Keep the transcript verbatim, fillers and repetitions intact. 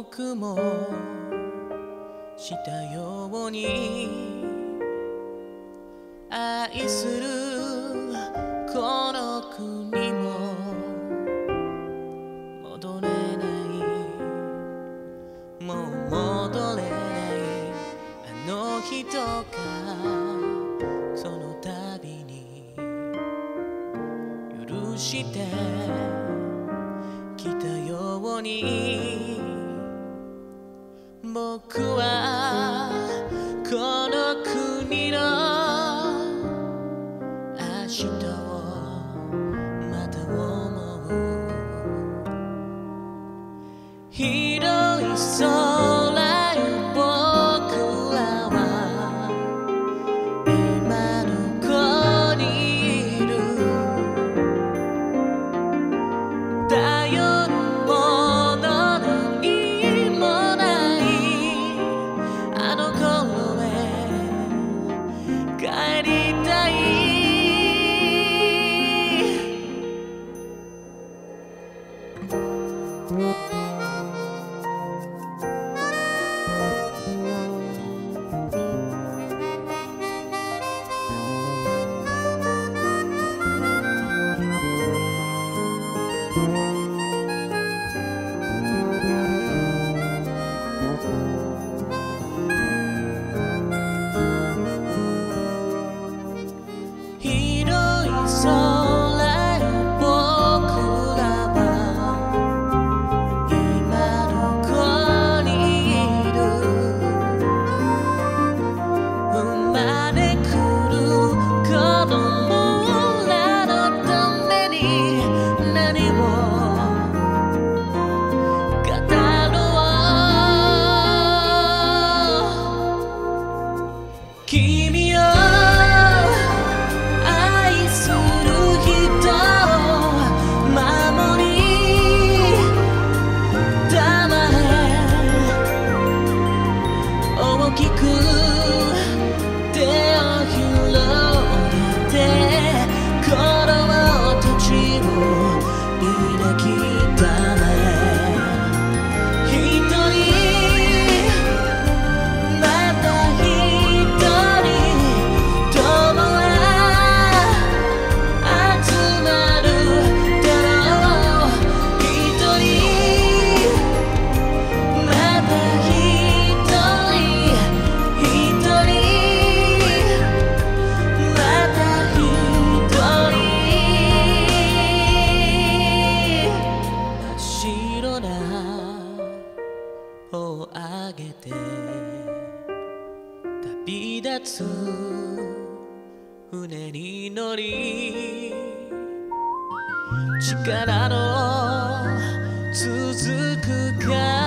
僕もしたように愛するこの国も戻れないもう戻れないあの人がその度に許してきたように僕はこの国の明日をまた思う広い空よ僕らは今どこにいる頼るもの何もないあの頃へ帰りたい君を愛する人守りたまえ大きく手を広げて子供たちを抱きたまえ一人をあげて旅立つ船に乗り力の続くか